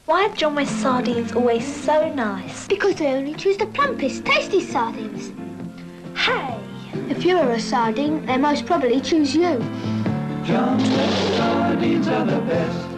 Why are John West sardines always so nice? Because they only choose the plumpest, tastiest sardines. Hey! If you were a sardine, they most probably choose you. John West sardines are the best.